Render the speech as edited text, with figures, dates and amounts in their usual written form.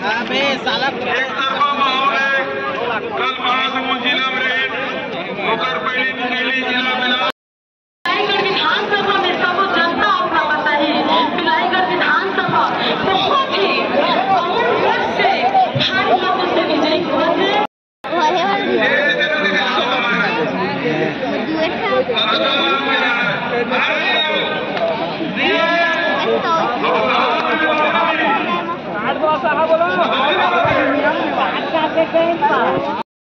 एकतर्फा माहौल है। कल महासमुंद जिला में होकर पहले नीली जिला मिला। विधानसभा में सब जनता अपना बताइए। पिलाईगढ़ विधानसभा बहुत ही से भारी मतों से विजयी हुआ है। बोलो